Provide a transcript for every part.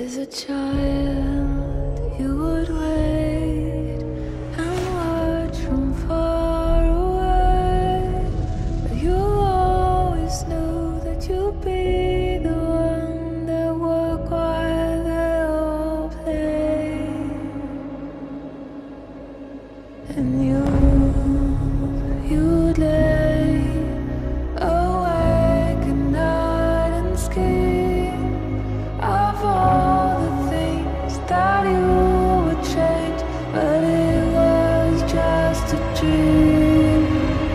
As a child, you would wait and watch from far away, but you always knew that you'd be the one that would while they all played. And you'd lay awake at night and scheme of all the things that you would change, but it was just a dream.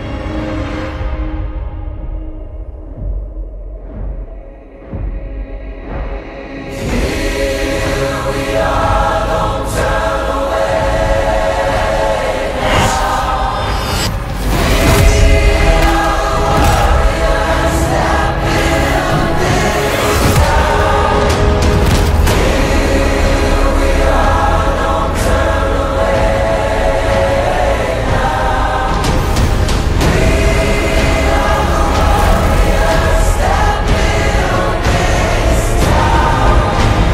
Here we are, don't turn away now. We are warriors that build this town. Here we are, don't turn away now. We are warriors that build this town.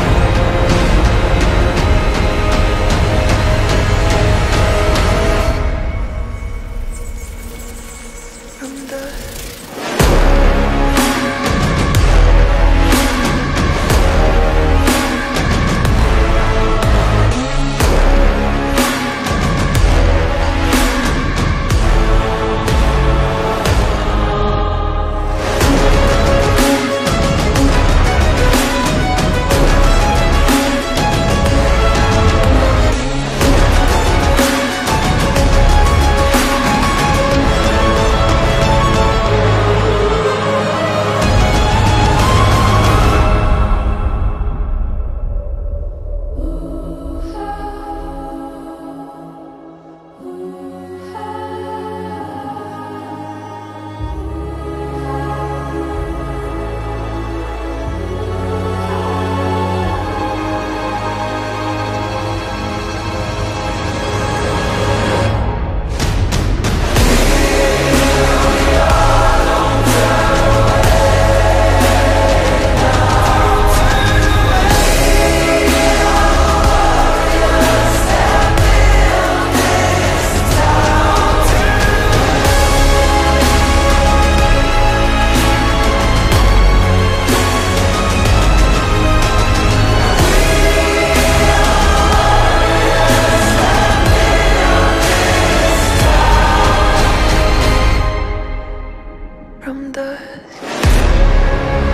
From the from the